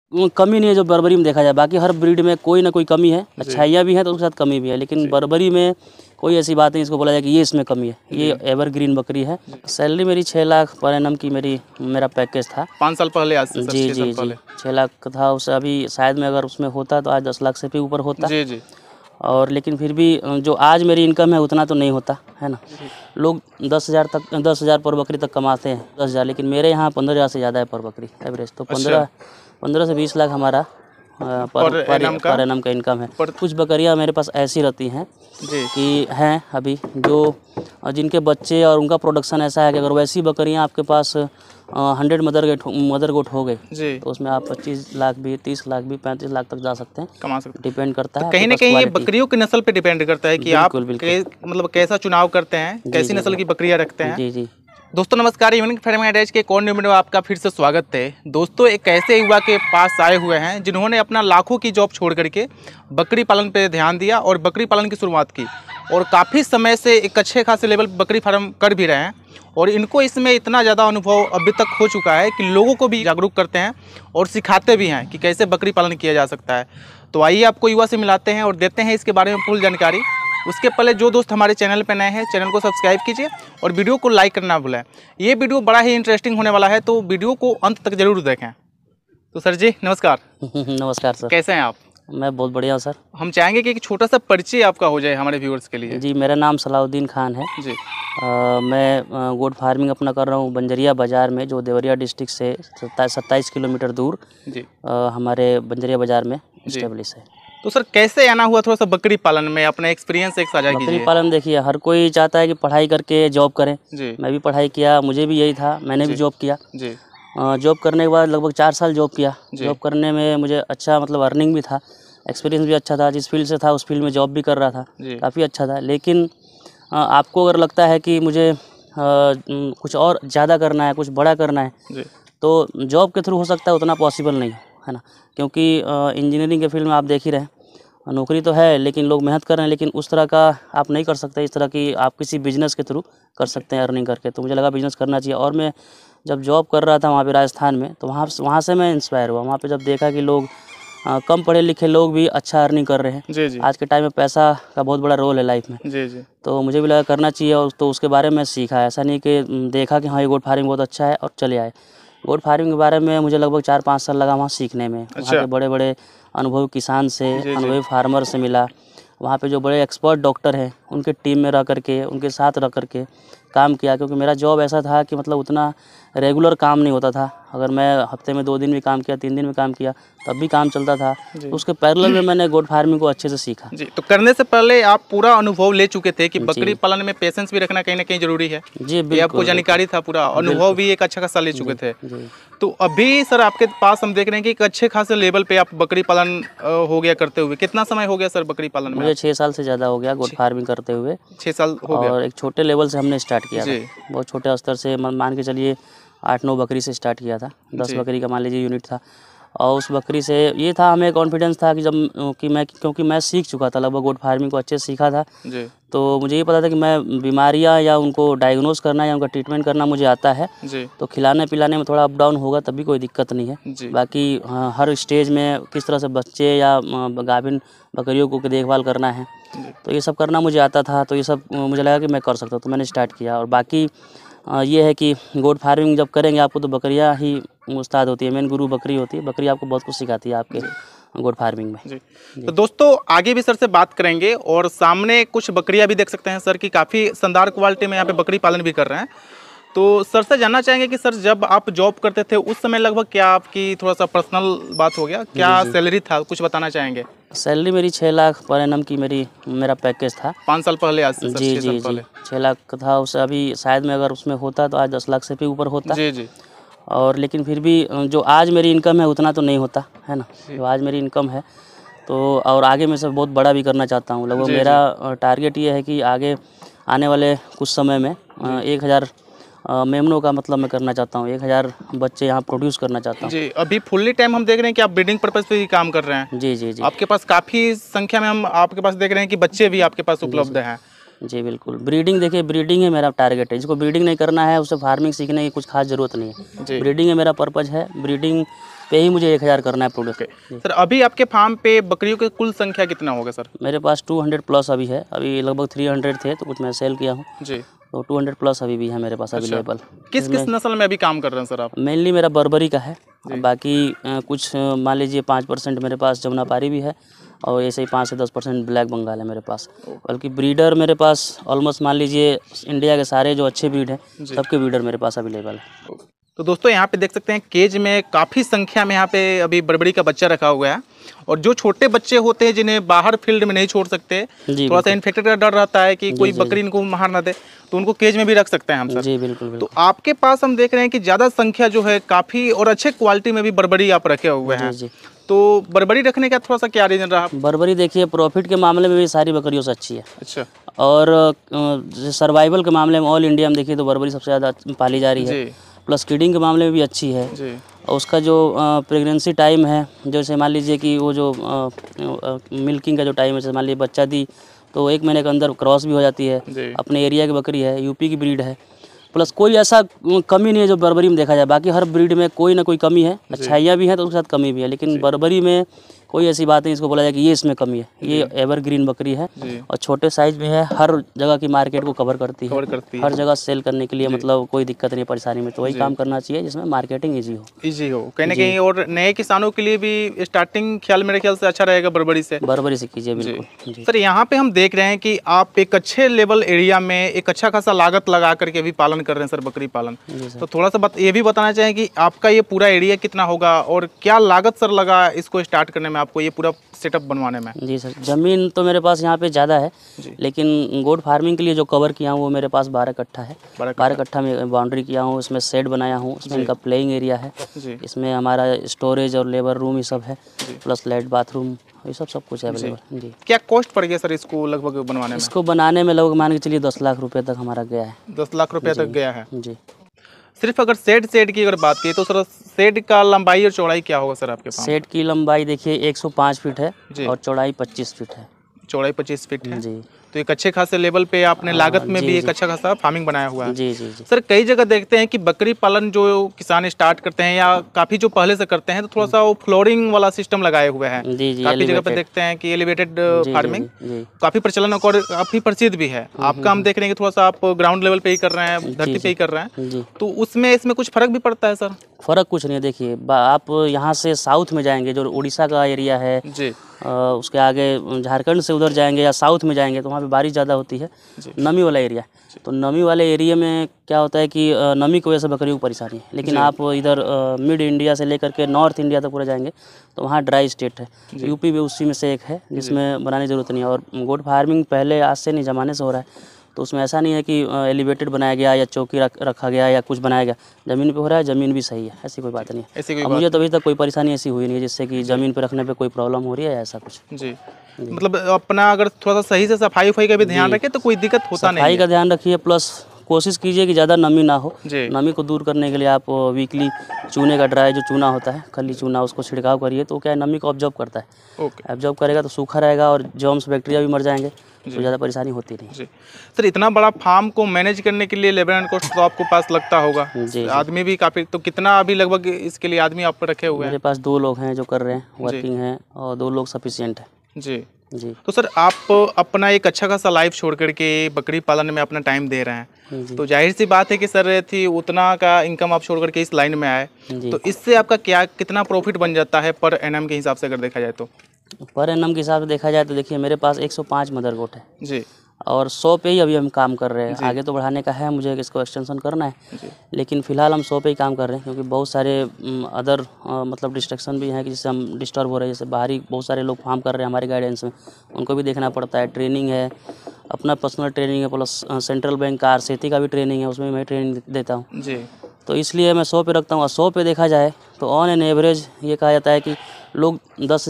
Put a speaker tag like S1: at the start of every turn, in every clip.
S1: कमी नहीं है जो बर्बरी में देखा जाए। बाकी हर ब्रीड में कोई ना कोई कमी है, अच्छाइयाँ भी हैं तो उसके साथ कमी भी है, लेकिन बर्बरी में कोई ऐसी बात नहीं इसको बोला जाए कि ये इसमें कमी है। ये एवरग्रीन बकरी है। सैलरी मेरी 6 लाख पर एनम की मेरा पैकेज था
S2: 5 साल पहले, आज से
S1: जी जी जी 6 लाख का था। उसे अभी शायद में अगर उसमें होता तो आज 10 लाख से भी ऊपर होता
S2: जी जी।
S1: और लेकिन फिर भी जो आज मेरी इनकम है उतना तो नहीं होता है ना। लोग 10,000 पर बकरी तक कमाते हैं, 10,000, लेकिन मेरे यहाँ 15,000 से ज़्यादा है पर बकरी एवरेज। तो 15 से 20 लाख हमारा पर एनम का इनकम है। कुछ बकरियां मेरे पास ऐसी रहती हैं कि हैं अभी जिनके बच्चे और उनका प्रोडक्शन ऐसा है कि अगर वैसी बकरियां आपके पास 100 मदर गोट हो गए तो उसमें आप 25 लाख भी, 30 लाख भी, 35 लाख तक जा सकते हैं,
S2: कमा सकते हैं।
S1: डिपेंड करता है
S2: कहीं ना कहीं ये बकरियों की नस्ल पे डिपेंड करता है कि आप मतलब कैसा चुनाव करते हैं, कैसी नस्ल की बकरियां रखते हैं।
S1: जी जी।
S2: दोस्तों नमस्कार, यूनिक फार्मिंग एडवाइस के एक और न्यू वीडियो में आपका फिर से स्वागत है। दोस्तों एक ऐसे युवा के पास आए हुए हैं जिन्होंने अपना लाखों की जॉब छोड़ करके बकरी पालन पे ध्यान दिया और बकरी पालन की शुरुआत की और काफ़ी समय से एक अच्छे खासे लेवल बकरी फार्म कर भी रहे हैं और इनको इसमें इतना ज़्यादा अनुभव अभी तक हो चुका है कि लोगों को भी जागरूक करते हैं और सिखाते भी हैं कि कैसे बकरी पालन किया जा सकता है। तो आइए आपको युवा से मिलाते हैं और देते हैं इसके बारे में पूरी जानकारी। उसके पहले जो दोस्त हमारे चैनल पर नए हैं, चैनल को सब्सक्राइब कीजिए और वीडियो को लाइक करना ना भूलें। ये वीडियो बड़ा ही इंटरेस्टिंग होने वाला है, तो वीडियो को अंत तक जरूर देखें। तो सर जी नमस्कार।
S1: नमस्कार सर, कैसे हैं आप? मैं बहुत बढ़िया हूँ सर।
S2: हम चाहेंगे कि एक छोटा सा परिचय आपका हो जाए हमारे व्यूअर्स के लिए।
S1: जी, मेरा नाम सलाउद्दीन खान है जी। मैं गोट फार्मिंग अपना कर रहा हूँ बंजरिया बाज़ार में, जो देवरिया डिस्ट्रिक्ट से 27 किलोमीटर दूर जी हमारे बंजरिया बाज़ार में इस्टेब्लिश है।
S2: तो सर कैसे आना हुआ थोड़ा सा बकरी पालन में, अपना एक्सपीरियंस एक साझा कीजिए।
S1: बकरी पालन देखिए, हर कोई चाहता है कि पढ़ाई करके जॉब करें जी। मैं भी पढ़ाई किया, मुझे भी यही था, मैंने भी जॉब किया जी। जॉब करने के बाद लगभग 4 साल जॉब किया। जॉब करने में मुझे अच्छा मतलब अर्निंग भी था, एक्सपीरियंस भी अच्छा था। जिस फील्ड से था उस फील्ड में जॉब भी कर रहा था, काफ़ी अच्छा था। लेकिन आपको अगर लगता है कि मुझे कुछ और ज़्यादा करना है, कुछ बड़ा करना है, तो जॉब के थ्रू हो सकता है, उतना पॉसिबल नहीं है ना। क्योंकि इंजीनियरिंग के फील्ड में आप देख ही रहे हैं, नौकरी तो है लेकिन लोग मेहनत कर रहे हैं, लेकिन उस तरह का आप नहीं कर सकते इस तरह की आप किसी बिजनेस के थ्रू कर सकते हैं अर्निंग करके। तो मुझे लगा बिजनेस करना चाहिए और मैं जब जॉब कर रहा था वहाँ पे राजस्थान में, तो वहाँ से मैं इंस्पायर हुआ। वहाँ पे जब देखा कि लोग कम पढ़े लिखे लोग भी अच्छा अर्निंग कर रहे हैं जी। आज के टाइम में पैसा का बहुत बड़ा रोल है लाइफ में जी। तो मुझे भी लगा करना चाहिए और तो उसके बारे में सीखा। ऐसा नहीं कि देखा कि हाँ ये गोट फार्मिंग बहुत अच्छा है और चले आए। गोट फार्मिंग के बारे में मुझे लगभग 4-5 साल लगा वहाँ सीखने में। वहाँ के बड़े बड़े अनुभवी किसान से, अनुभवी फार्मर से मिला। वहाँ पे जो बड़े एक्सपर्ट डॉक्टर हैं उनके टीम में रह करके, उनके साथ रह करके काम किया। क्योंकि मेरा जॉब ऐसा था कि मतलब उतना रेगुलर काम नहीं होता था। अगर मैं हफ्ते में 2 दिन भी काम किया, 3 दिन भी काम किया, तब भी काम चलता था। तो उसके पैरेलल में मैंने गोट फार्मिंग को अच्छे से सीखा जी।
S2: तो करने से पहले आप पूरा अनुभव ले चुके थे कि बकरी पालन में पेशेंस भी रखना कहीं ना कहीं जरूरी है जी। बिल्कुल, आपको जानकारी था, पूरा अनुभव भी एक अच्छा खासा ले चुके थे। तो अभी सर आपके पास हम देख रहे हैं कि एक अच्छे खासे लेवल पे आप बकरी पालन हो गया करते हुए। कितना समय हो गया सर बकरी पालन में?
S1: मुझे 6 साल से ज़्यादा हो गया गोट फार्मिंग करते हुए।
S2: 6 साल हो गया।
S1: और एक छोटे लेवल से हमने स्टार्ट किया था, बहुत छोटे स्तर से, मान के चलिए 8-9 बकरी से स्टार्ट किया था। 10 बकरी का मान लीजिए यूनिट था। और उस बकरी से ये था, हमें कॉन्फिडेंस था कि क्योंकि मैं सीख चुका था, लगभग गोट फार्मिंग को अच्छे से सीखा था जी। तो मुझे ये पता था कि मैं बीमारियां या उनको डायग्नोस करना या उनका ट्रीटमेंट करना मुझे आता है जी। तो खिलाने पिलाने में थोड़ा अप डाउन होगा तभी कोई दिक्कत नहीं है। बाकी हर स्टेज में किस तरह से बच्चे या गाभिन बकरियों को देखभाल करना है, तो ये सब करना मुझे आता था। तो ये सब मुझे लगा कि मैं कर सकता हूँ, तो मैंने स्टार्ट किया। और बाकी ये है कि गोट फार्मिंग जब करेंगे आपको तो बकरियां ही उस्ताद होती है, मेन गुरु बकरी होती है। बकरी आपको बहुत कुछ सिखाती है आपके गोट फार्मिंग में जी।
S2: तो दोस्तों आगे भी सर से बात करेंगे और सामने कुछ बकरियां भी देख सकते हैं सर की काफ़ी शानदार क्वालिटी में यहाँ पे बकरी पालन भी कर रहे हैं। तो सर से जानना चाहेंगे कि सर जब आप जॉब करते थे उस समय लगभग क्या आपकी थोड़ा सा पर्सनल बात हो गया, क्या सैलरी था, कुछ बताना चाहेंगे?
S1: सैलरी मेरी 6 लाख पर एनम की मेरा पैकेज था
S2: 5 साल पहले, आज से
S1: जी जी जी 6 लाख का था। उसे अभी शायद में अगर उसमें होता तो आज 10 लाख से भी ऊपर होता जी जी। और लेकिन फिर भी जो आज मेरी इनकम है उतना तो नहीं होता है ना। जो आज मेरी इनकम है तो और आगे मैं सब बहुत बड़ा भी करना चाहता हूँ। लगभग मेरा टारगेट ये है कि आगे आने वाले कुछ समय में 1000 मेमनों का मतलब मैं करना चाहता हूँ, 1000 बच्चे यहाँ प्रोड्यूस करना चाहता हूँ
S2: जी। अभी फुल्ली टाइम हम देख रहे हैं कि आप ब्रीडिंग पर्पज पे ही काम कर रहे हैं
S1: जी जी जी।
S2: आपके पास काफ़ी संख्या में हम आपके पास देख रहे हैं कि बच्चे भी आपके पास उपलब्ध हैं
S1: जी। बिल्कुल, ब्रीडिंग देखिए, ब्रीडिंग है मेरा टारगेट है। जिसको ब्रीडिंग नहीं करना है उसे फार्मिंग सीखने की कुछ खास ज़रूरत नहीं है। ब्रीडिंग है मेरा पर्पज़ है। ब्रीडिंग पे ही मुझे 1000 करना है प्रोडक्ट।
S2: सर अभी आपके फार्म पे बकरियों की कुल संख्या कितना होगा सर?
S1: मेरे पास 200 प्लस अभी है, अभी लगभग 300 थे तो कुछ मैं सेल किया हूँ
S2: जी,
S1: तो 200 प्लस अभी भी है मेरे पास अवेलेबल।
S2: किस किस नस्ल में अभी काम कर रहे हैं सर आप?
S1: मेनली मेरा बर्बरी का है, बाकी कुछ मान लीजिए 5% मेरे पास जमुनापारी भी है और ऐसे ही 5 से 10% ब्लैक बंगाल है मेरे पास। बल्कि ब्रीडर मेरे पास ऑलमोस्ट मान लीजिए इंडिया के सारे जो अच्छे ब्रीड हैं सबके ब्रीडर मेरे पास अवेलेबल है।
S2: तो दोस्तों यहाँ पे देख सकते हैं केज में काफ़ी संख्या में यहाँ पे अभी बर्बरी का बच्चा रखा हुआ है, और जो छोटे बच्चे होते हैं जिन्हें बाहर फील्ड में नहीं छोड़ सकते, थोड़ा सा इन्फेक्टेड का डर रहता है कि कोई बकरी इनको मार ना दे, तो उनको केज में भी रख सकते हैं हम सर।
S1: जी बिल्कुल।
S2: तो आपके पास हम देख रहे हैं कि ज़्यादा संख्या जो है काफ़ी और अच्छे क्वालिटी में भी बर्बरी आप रखे हुए हैं। तो बर्बरी रखने का थोड़ा सा क्या रीज़न रहा? बर्बरी
S1: देखिए प्रॉफिट के मामले में भी सारी बकरियों से अच्छी है।
S2: अच्छा।
S1: और सर्वाइवल के मामले में ऑल इंडिया में देखिए तो बर्बरी सबसे ज़्यादा पाली जा रही है, प्लस किडिंग के मामले में भी अच्छी है जी। और उसका जो प्रेगनेंसी टाइम है, जैसे मान लीजिए कि वो जो मिल्किंग का जो टाइम है, जैसे मान लीजिए बच्चा दी तो 1 महीने के अंदर क्रॉस भी हो जाती है। अपने एरिया की बकरी है, यूपी की ब्रीड है, प्लस कोई ऐसा कमी नहीं है जो बर्बरी में देखा जाए। बाकी हर ब्रीड में कोई ना कोई कमी है, अच्छाइयाँ भी हैं तो उसके साथ कमी भी है, लेकिन बर्बरी में कोई ऐसी बात नहीं इसको बोला जाए कि ये इसमें कमी है। ये एवरग्रीन बकरी है और छोटे साइज में है, हर जगह की मार्केट को कवर करती है, हर जगह सेल करने के लिए मतलब कोई दिक्कत नहीं परेशानी में। तो वही काम करना चाहिए जिसमें मार्केटिंग ईजी हो
S2: कहीं ना कहीं। और नए किसानों के लिए भी स्टार्टिंग ख्याल मेरे ख्याल से अच्छा रहेगा बर्बरी से कीजिए बिल्कुल। सर यहाँ पे हम देख रहे हैं कि आप एक अच्छे लेवल एरिया में एक अच्छा खासा लागत लगा करके भी पालन कर रहे हैं सर, बकरी पालन। तो थोड़ा सा ये भी बताना चाहें कि आपका ये पूरा एरिया कितना होगा और क्या लागत सर लगा इसको स्टार्ट करने में, आपको ये पूरा सेटअप बनवाने में?
S1: जी सर, ज़मीन तो मेरे पास यहाँ पे ज़्यादा है, लेकिन गोट फार्मिंग के लिए जो कवर किया हूँ वो मेरे पास 12 कट्ठा है। 12 कट्ठा में बाउंड्री किया हूँ, इसमें शेड बनाया हूँ, इसमें इनका प्लेइंग एरिया है, इसमें हमारा स्टोरेज और लेबर रूम ये सब है, प्लस लाइट बाथरूम ये सब कुछ है अवेलेबल जी।
S2: क्या कॉस्ट पड़ गया सर इसको लगभग बनाने में?
S1: इसको बनाने में लगभग मान के चलिए 10 लाख रुपये तक हमारा गया है।
S2: 10 लाख रुपये तक गया है
S1: जी।
S2: सिर्फ अगर सेट की अगर बात की तो सर सेट का लंबाई और चौड़ाई क्या होगा सर आपके पास?
S1: सेट की लंबाई देखिए 105 फीट है और चौड़ाई 25 फीट है।
S2: चौड़ाई 25 फीट है जी। तो एक अच्छे खासे लेवल पे आपने लागत में भी एक अच्छा खासा फार्मिंग बनाया हुआ है।
S1: जी।
S2: सर कई जगह देखते हैं कि बकरी पालन जो किसान स्टार्ट करते हैं या काफ़ी जो पहले से करते हैं तो थोड़ा सा वो फ्लोरिंग वाला सिस्टम लगाए हुए हैं। काफ़ी जगह पे देखते हैं कि एलिवेटेड फार्मिंग काफ़ी प्रचलन और काफ़ी प्रसिद्ध भी है। आपका हम देख रहे हैं कि थोड़ा सा आप ग्राउंड लेवल पे ही कर रहे हैं, धरती पे ही कर रहे हैं, तो उसमें इसमें कुछ फर्क भी पड़ता है सर?
S1: फ़र्क कुछ नहीं है। देखिए आप यहाँ से साउथ में जाएंगे जो उड़ीसा का एरिया है जी, उसके आगे झारखंड से उधर जाएंगे या साउथ में जाएंगे तो वहाँ पे बारिश ज़्यादा होती है, नमी वाला एरिया। तो नमी वाले एरिया में क्या होता है कि नमी की वजह से बकरियों को परेशानी है। लेकिन आप इधर मिड इंडिया से लेकर के नॉर्थ इंडिया तक पूरा जाएंगे तो वहाँ ड्राई स्टेट है। यूपी भी उसी में से एक है जिसमें बनाने की ज़रूरत नहीं है। और गोट फार्मिंग पहले आज से नहीं ज़माने से हो रहा है, तो उसमें ऐसा नहीं है कि एलिवेटेड बनाया गया या चौकी रखा गया या कुछ बनाया गया, ज़मीन पे हो रहा है, ज़मीन भी सही है, ऐसी कोई बात नहीं है। मुझे तो अभी तक कोई परेशानी ऐसी हुई नहीं है जिससे कि ज़मीन पे रखने पे कोई प्रॉब्लम हो रही है ऐसा कुछ जी।
S2: मतलब अपना अगर थोड़ा सा सही से सफाई का भी ध्यान रखें तो कोई दिक्कत होता नहीं है।
S1: सफाई का ध्यान रखिए, प्लस कोशिश कीजिए कि ज़्यादा नमी ना हो। नमी को दूर करने के लिए आप वीकली चूने का ड्राई जो चूना होता है, खली चूना, उसको छिड़काव करिए तो क्या है नमी को ऑब्जर्व करता है। ऑब्जर्व करेगा तो सूखा रहेगा और जर्म्स बैक्टीरिया भी मर जाएंगे, तो ज़्यादा परेशानी होती नहीं जी।
S2: सर इतना बड़ा फार्म को मैनेज करने के लिए लेबर एंड कॉस्ट तो आपको पास लगता होगा जी, आदमी भी काफ़ी, तो कितना अभी लगभग इसके लिए आदमी आप रखे हुए हैं?
S1: मेरे पास 2 लोग हैं जो कर रहे हैं, वर्किंग हैं, और 2 लोग सफिशिएंट है
S2: जी। तो सर आप अपना एक अच्छा खासा लाइफ छोड़ करके बकरी पालन में अपना टाइम दे रहे हैं, तो जाहिर सी बात है कि सर थी उतना का इनकम आप छोड़ करके इस लाइन में आए, तो इससे आपका कितना प्रॉफिट बन जाता है पर एनम के हिसाब से अगर देखा जाए तो?
S1: पर एनम के हिसाब से देखा जाए तो देखिए मेरे पास 105 मदर गोट है जी, और 100 पे ही अभी हम काम कर रहे हैं। आगे तो बढ़ाने का है, मुझे इसको एक्सटेंशन करना है, लेकिन फ़िलहाल हम 100 पे ही काम कर रहे हैं क्योंकि बहुत सारे अदर मतलब डिस्ट्रक्शन भी हैं कि जिससे हम डिस्टर्ब हो रहे हैं। जैसे बाहरी बहुत सारे लोग फार्म कर रहे हैं हमारे गाइडेंस में, उनको भी देखना पड़ता है। ट्रेनिंग है, अपना पर्सनल ट्रेनिंग है, प्लस सेंट्रल बैंक का आरसेती का भी ट्रेनिंग है, उसमें मैं ट्रेनिंग देता हूँ जी। तो इसलिए मैं 100 पे रखता हूँ। और 100 पे देखा जाए तो ऑन एन एवरेज ये कहा जाता है कि लोग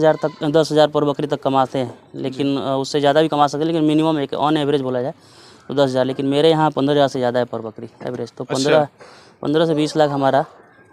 S1: 10,000 पर बकरी तक कमाते हैं, लेकिन उससे ज़्यादा भी कमा सकते हैं, लेकिन मिनिमम एक ऑन एवरेज बोला जाए तो 10,000। लेकिन मेरे यहाँ 15,000 से ज़्यादा है पर बकरी एवरेज। तो 15 से 20 लाख हमारा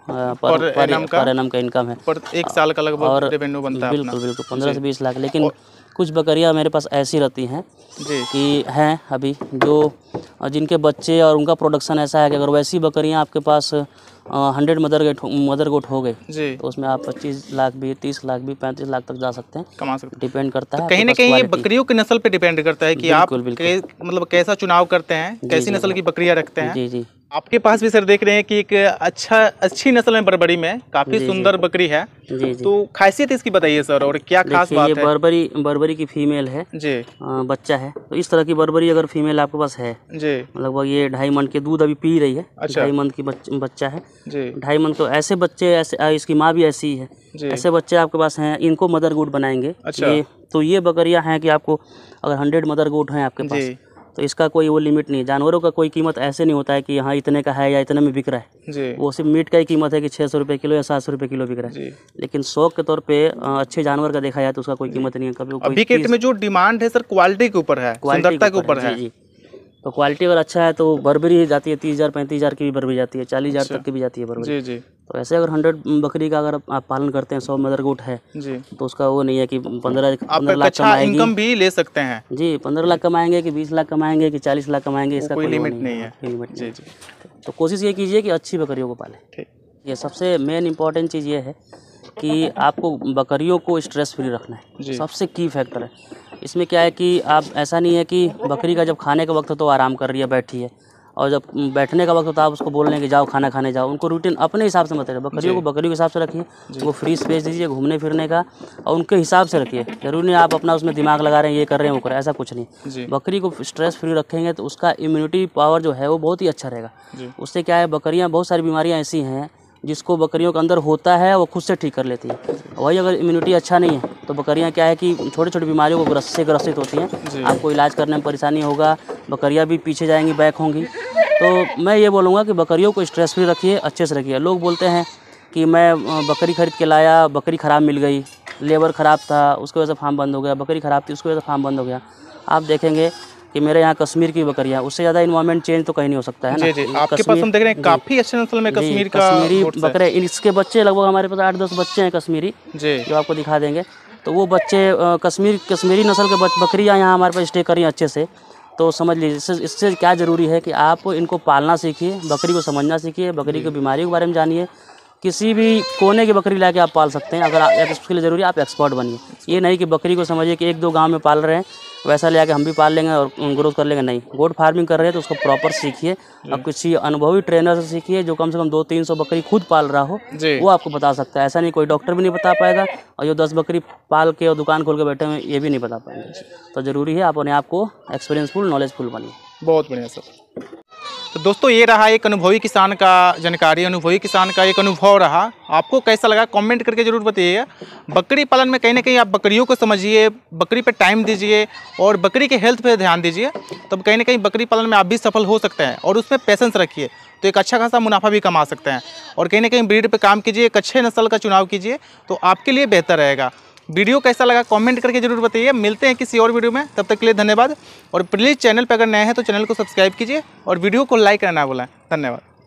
S1: पर एनम का इनकम है,
S2: पर एक साल का लगभग रेवेन्यू बनता है।
S1: बिल्कुल 15 से 20 लाख। लेकिन कुछ बकरियां मेरे पास ऐसी रहती हैं कि हैं अभी जो जिनके बच्चे और उनका प्रोडक्शन ऐसा है कि अगर वैसी बकरियां आपके पास 100 मदर गोट हो गए जी, तो उसमें आप 25 लाख भी, 30 लाख भी, 35 लाख तक जा सकते हैं,
S2: कमा सकते हैं।
S1: डिपेंड करता है
S2: कहीं ना कहीं ये बकरियों की नस्ल पे डिपेंड करता है कि आप मतलब कैसा चुनाव करते हैं, कैसी नस्ल की बकरियां रखते हैं।
S1: जी जी।
S2: आपके पास भी सर देख रहे हैं कि एक अच्छी नस्ल में बर्बरी में काफी सुंदर बकरी है जी। तो खासियत इसकी बताइए सर, और क्या खास बात है?
S1: ये बर्बरी की फीमेल है जी, बच्चा है। तो इस तरह की बर्बरी अगर फीमेल आपके पास है जी, लगभग ये 2.5 मंथ के दूध अभी पी रही है। अच्छा। 2.5 मंथ की बच्चा है जी, 2.5 मंथ। तो ऐसे बच्चे, ऐसे इसकी माँ भी ऐसी ही है, ऐसे बच्चे आपके पास हैं, इनको मदर गोट बनाएंगे। अच्छा। तो ये बकरियां हैं कि आपको अगर 100 मदर गोट हैं आपके पास, तो इसका कोई वो लिमिट नहीं है। जानवरों का कोई कीमत ऐसे नहीं होता है कि हाँ इतने का है या इतने में बिक रहा है जी। वो सिर्फ मीट का ही कीमत है कि 600 रुपये किलो या 700 रुपये किलो बिक रहा है, लेकिन शौक के तौर पे अच्छे जानवर का देखा जाए तो उसका कोई कीमत नहीं है। कभी
S2: अभी के में जो डिमांड है सर क्वालिटी के ऊपर है, सुंदरता के ऊपर है
S1: जी। तो क्वालिटी अगर अच्छा है तो बर्बरी जाती है 30,000 35,000 की भी बर्बरी जाती है, 40,000 तक की भी जाती है बर्बरी जी। तो ऐसे अगर 100 बकरी का अगर आप पालन करते हैं, 100 मदर गोट है जी, तो उसका वो नहीं है कि 15 लाख कमाएंगे,
S2: इनकम भी ले सकते हैं
S1: जी। 15 लाख कमाएंगे कि 20 लाख कमाएंगे कि 40 लाख कमाएंगे, इसका
S2: कोई लिमिट नहीं है
S1: जी। तो कोशिश ये कीजिए कि अच्छी बकरियों को पालें। ये सबसे मेन इम्पॉर्टेंट चीज़ ये है कि आपको बकरियों को स्ट्रेस फ्री रखना है, सबसे की फैक्टर है। इसमें क्या है कि आप ऐसा नहीं है कि बकरी का जब खाने का वक्त हो तो आराम कर रही है, बैठी है, और जब बैठने का वक्त हो तो आप उसको बोल रहे हैं कि जाओ खाना खाने जाओ। उनको रूटीन अपने हिसाब से मत रखिए, बकरियों को बकरियों के हिसाब से रखिए, वो फ्री स्पेस दीजिए घूमने फिरने का, और उनके हिसाब से रखिए। जरूरी नहीं आप अपना उसमें दिमाग लगा रहे हैं, ये कर रहे हैं वो कर रहे हैं, ऐसा कुछ नहीं। बकरी को स्ट्रेस फ्री रखेंगे तो उसका इम्यूनिटी पावर जो है वो बहुत ही अच्छा रहेगा। उससे क्या है, बकरियाँ बहुत सारी बीमारियाँ ऐसी हैं जिसको बकरियों के अंदर होता है वो खुद से ठीक कर लेती हैं। वही अगर इम्यूनिटी अच्छा नहीं है तो बकरियां क्या है कि छोटी छोटी बीमारियों को ग्रसित होती हैं, आपको इलाज करने में परेशानी होगा, बकरियां भी पीछे जाएंगी, बैक होंगी। तो मैं ये बोलूँगा कि बकरियों को स्ट्रेस फ्री रखिए, अच्छे से रखिए। लोग बोलते हैं कि मैं बकरी खरीद के लाया, बकरी ख़राब मिल गई, लेबर ख़राब था उसकी वजह से फार्म बंद हो गया, बकरी ख़राब थी उसकी वजह से फार्म बंद हो गया। आप देखेंगे कि मेरे यहाँ कश्मीर की बकरियाँ, उससे ज़्यादा इन्वायरमेंट चेंज तो कहीं नहीं हो सकता है ना
S2: जी। आपके पास हम देख रहे हैं काफ़ी अच्छे नस्ल में कश्मीरी
S1: बकरे, इसके बच्चे लगभग हमारे पास 8-10 बच्चे हैं कश्मीरी जी, जो आपको दिखा देंगे। तो वो बच्चे कश्मीरी नस्ल के बकरियाँ यहाँ हमारे पास स्टे करी अच्छे से। तो समझ लीजिए इससे क्या ज़रूरी है कि आप इनको पालना सीखिए, बकरी को समझना सीखिए, बकरी की बीमारियों के बारे में जानिए। किसी भी कोने की बकरी लाके आप पाल सकते हैं, अगर उसके लिए ज़रूरी है आप एक्सपर्ट बनिए। ये नहीं कि बकरी को समझिए कि 1-2 गांव में पाल रहे हैं वैसा ले आके हम भी पाल लेंगे और ग्रोथ कर लेंगे, नहीं। गोट फार्मिंग कर रहे हैं तो उसको प्रॉपर सीखिए, अब किसी अनुभवी ट्रेनर से सीखिए जो कम से कम 200-300 बकरी खुद पाल रहा हो, वो आपको बता सकता है। ऐसा नहीं कोई डॉक्टर भी नहीं बता पाएगा, और जो 10 बकरी पाल के और दुकान खोल के बैठे हुए ये भी नहीं बता पाएंगे। तो ज़रूरी है आप अपने आप को एक्सपीरियंसफुल, नॉलेजफुल बनिए।
S2: बहुत बढ़िया सर। तो दोस्तों ये रहा एक अनुभवी किसान का जानकारी, अनुभवी किसान का एक अनुभव रहा। आपको कैसा लगा कमेंट करके ज़रूर बताइएगा। बकरी पालन में कहीं ना कहीं आप बकरियों को समझिए, बकरी पे टाइम दीजिए और बकरी के हेल्थ पे ध्यान दीजिए, तब कहीं ना कहीं बकरी पालन में आप भी सफल हो सकते हैं। और उसमें पेशेंस रखिए तो एक अच्छा खासा मुनाफा भी कमा सकते हैं। और कहीं ना कहीं ब्रीड पे काम कीजिए, एक अच्छे नस्ल का चुनाव कीजिए तो आपके लिए बेहतर रहेगा। वीडियो कैसा लगा कमेंट करके जरूर बताइए। मिलते हैं किसी और वीडियो में, तब तक के लिए धन्यवाद। और प्लीज़ चैनल पर अगर नए हैं तो चैनल को सब्सक्राइब कीजिए और वीडियो को लाइक करना ना भूलें। धन्यवाद।